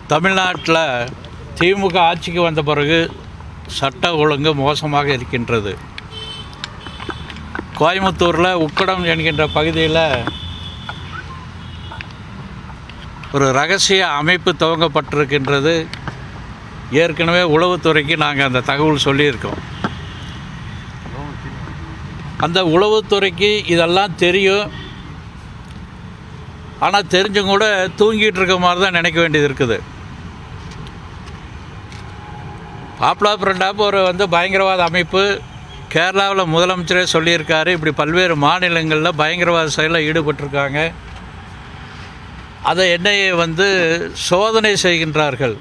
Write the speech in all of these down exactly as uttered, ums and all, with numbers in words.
தமிழ்நாட்டில் திமுக ஆட்சிக்கு வந்த பிறகு சட்ட ஒழுங்கு மோசமாக இருக்கின்றது. கோயம்புத்தூரில் உக்கடம் என்கின்ற பகுதியில் ஒரு ரகசிய அமைப்பு துவங்கப்பட்டிருக்கின்றது. ஏற்கனவே உளவுத்துறைக்கு நாங்கள் அந்த தகவல் சொல்லியிருக்கோம். அந்த உளவுத்துறைக்கு இதெல்லாம் தெரியும். ஆனால் தெரிஞ்சும் கூட தூங்கிட்டு இருக்க மாதிரி தான் நினைக்க வேண்டியது இருக்குது. பாப்புலர் ஃப்ரண்ட் ஆஃப் ஒரு வந்து பயங்கரவாத அமைப்பு கேரளாவில் முதலமைச்சரே சொல்லியிருக்காரு. இப்படி பல்வேறு மாநிலங்களில் பயங்கரவாத செயலில் ஈடுபட்டிருக்காங்க. அதை என்ஐஏ வந்து சோதனை செய்கின்றார்கள்.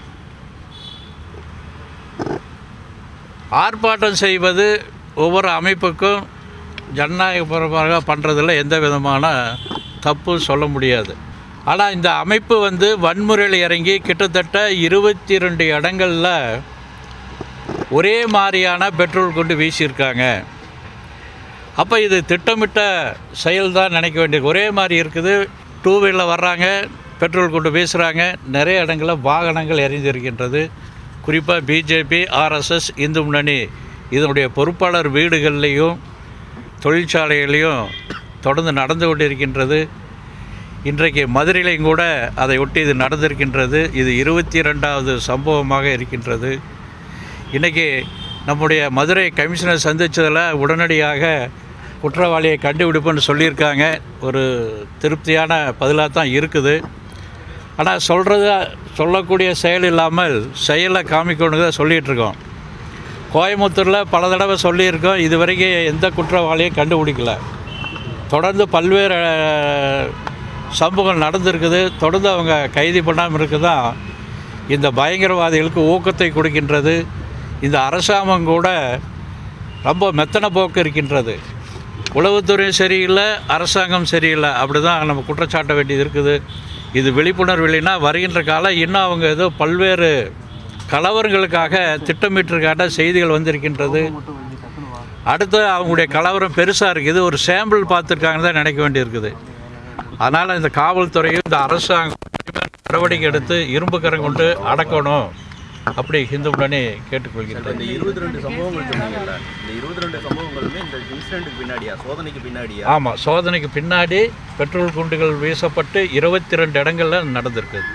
ஆர்ப்பாட்டம் செய்வது ஒவ்வொரு அமைப்புக்கும் ஜனநாயகபரமாக பண்ணுறதில் எந்த விதமான தப்பு சொல்ல முடியாது. ஆனால் இந்த அமைப்பு வந்து வன்முறையில் இறங்கி கிட்டத்தட்ட இருபத்தி ரெண்டு இடங்களில் ஒரே மாதிரியான பெட்ரோல் கொண்டு வீசியிருக்காங்க. அப்போ இது திட்டமிட்ட செயல் தான் நினைக்க வேண்டியது. ஒரே மாதிரி இருக்குது. டூ வீலரில் வர்றாங்க, பெட்ரோல் கொண்டு வீசுகிறாங்க. நிறைய இடங்களில் வாகனங்கள் எரிந்திருக்கின்றது. குறிப்பாக பிஜேபி, ஆர்எஸ்எஸ், இந்து முன்னணி இதனுடைய பொறுப்பாளர் வீடுகள்லேயும் தொழிற்சாலைகளையும் தொடர்ந்து நடந்து கொண்டிருக்கின்றது. இன்றைக்கு மதுரையிலையும் கூட அதை ஒட்டி இது நடந்திருக்கின்றது. இது இருபத்தி ரெண்டாவது சம்பவமாக இருக்கின்றது. இன்றைக்கி நம்முடைய மதுரை கமிஷனர் சந்தித்ததில் உடனடியாக குற்றவாளியை கண்டுபிடிப்புன்னு சொல்லியிருக்காங்க. ஒரு திருப்தியான பதிலாக தான் இருக்குது. ஆனால் சொல்கிறத சொல்லக்கூடிய செயல் இல்லாமல் செயலை காமிக்கணுன்னு தான் சொல்லிகிட்ருக்கோம். கோயம்புத்தூரில் பல தடவை சொல்லியிருக்கோம். இது வரைக்கும் எந்த குற்றவாளியும் கண்டுபிடிக்கல. தொடர்ந்து பல்வேறு சம்பவங்கள் நடந்திருக்குது. தொடர்ந்து அவங்க கைது பண்ணாமல் இருக்க தான் இந்த பயங்கரவாதிகளுக்கு ஊக்கத்தை கொடுக்கின்றது. இந்த அரசாங்கம் கூட ரொம்ப மெத்தன போக்கு இருக்கின்றது. உளவுத்துறை சரியில்லை, அரசாங்கம் சரியில்லை, அப்படி தான் நம்ம குற்றச்சாட்ட வேண்டியது இருக்குது. இது விழிப்புணர்வு இல்லைன்னா வருகின்ற காலம் இன்னும் அவங்க ஏதோ பல்வேறு கலவரங்களுக்காக திட்டமிட்டிருக்காட்ட செய்திகள் வந்திருக்கின்றது. அடுத்து அவங்களுடைய கலவரம் பெருசாக இருக்குது. ஒரு சாம்பிள் பார்த்துருக்காங்கன்னு தான் நினைக்க வேண்டியிருக்குது. அதனால் இந்த காவல்துறையும் இந்த அரசாங்கம் நடவடிக்கை எடுத்து இரும்பு கரம் கொண்டு அடக்கணும் அப்படி ஹிந்து முன்னணி கேட்டுக்கொள்கிறது. இந்த இருபத்தி ரெண்டு சம்பவங்கள் சொன்னீங்கல்ல, இந்த இருபத்தி ரெண்டு சம்பவங்களுமே இந்த இன்சிடென்ட்டுக்கு பின்னாடியா, சோதனைக்கு பின்னாடியா? ஆமாம், சோதனைக்கு பின்னாடி பெட்ரோல் குண்டுகள் வீசப்பட்டு இருபத்தி ரெண்டு இடங்களில் நடந்திருக்குது.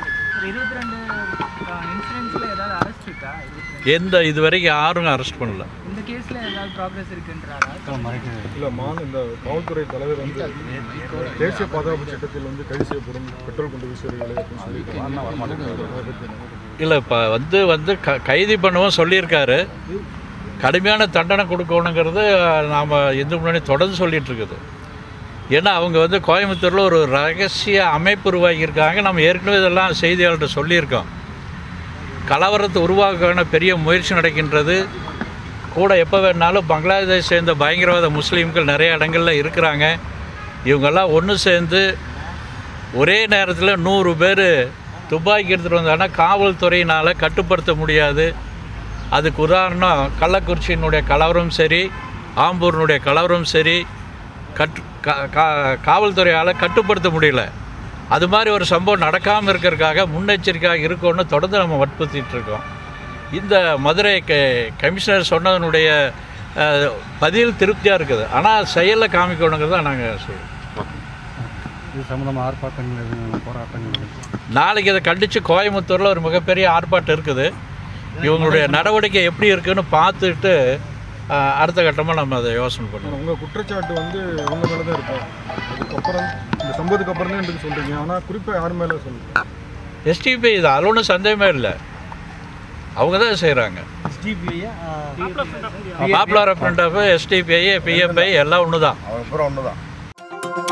எந்த இதுவரைக்கும் யாரும் அரெஸ்ட் பண்ணல. இந்த கேஸில் ஏதாவது ப்ராக்ரஸ் இருக்குன்றாரா? இல்லை மான் இந்த காவல்துறை தலைவர் வந்து தேசிய பாதுகாப்பு சட்டத்தில் வந்து கைது செய்யப்படும் பெட்ரோல் குண்டு வீசுவர்களை அப்படின்னு சொல்லியிருக்காங்க. இல்லை, இப்போ வந்து வந்து க கைது பண்ணுவோம் சொல்லியிருக்காரு. கடுமையான தண்டனை கொடுக்கணுங்கிறது நாம் இந்து முன்னணி தொடர்ந்து சொல்லிகிட்டு இருக்குது. ஏன்னா அவங்க வந்து கோயம்புத்தூரில் ஒரு ரகசிய அமைப்பு உருவாக்கியிருக்காங்க. நம்ம ஏற்கனவே இதெல்லாம் செய்தியாளர்கிட்ட சொல்லியிருக்கோம். கலவரத்தை உருவாக்க பெரிய முயற்சி நடக்கின்றது. கூட எப்போ வேணாலும் பங்களாதேஷ் சேர்ந்த பயங்கரவாத முஸ்லீம்கள் நிறைய இடங்களில் இருக்கிறாங்க. இவங்கெல்லாம் ஒன்று சேர்ந்து ஒரே நேரத்தில் நூறு பேர் துப்பாக்கி எடுத்துகிட்டு வந்தாங்கன்னா காவல்துறையினால் கட்டுப்படுத்த முடியாது. அதுக்கு உதாரணம் கள்ளக்குறிச்சியினுடைய கலவரம் சரி, ஆம்பூரினுடைய கலவரம் சரி, கட்டு காவல்துறையால் கட்டுப்படுத்த முடியல. அது மாதிரி ஒரு சம்பவம் நடக்காமல் இருக்கிறதுக்காக முன்னெச்சரிக்கையாக இருக்கணும்னு தொடர்ந்து நம்ம வற்புறுத்திகிட்ருக்கோம். இந்த மதுரை க கமிஷனர் சொன்னதனுடைய பதில் திருப்தியாக இருக்குது. ஆனால் செயலில் காமிக்கணுங்கிறத நாங்கள் சொல்லுவோம். இது சம்மந்தமாக ஆர்ப்பாட்டங்கள், போராட்டங்கள் நாளைக்கு இதை கண்டித்து கோயம்புத்தூரில் ஒரு மிகப்பெரிய ஆர்ப்பாட்டம் இருக்குது. இவங்களுடைய நடவடிக்கை எப்படி இருக்குதுன்னு பார்த்துட்டு அடுத்த கட்டமாக நம்ம அதை யோசனை பண்ணுவோம். உங்கள் குற்றச்சாட்டு வந்து உங்க மேலே தான் இருக்கும். அதுக்கப்புறம் இந்த சம்பவத்துக்கு அப்புறம் தான் என்று சொல்கிறீங்க. ஆனால் குறிப்பாக யார் மேலே சொல்லுங்கள்? எஸ்டிபி இது அதில் ஒன்றும் சந்தேகமே இல்லை. அவங்க தான் செய்கிறாங்க. Popular front of SDPI, PFI எல்லாம் ஒன்று தான். அவங்க ஒன்று தான்.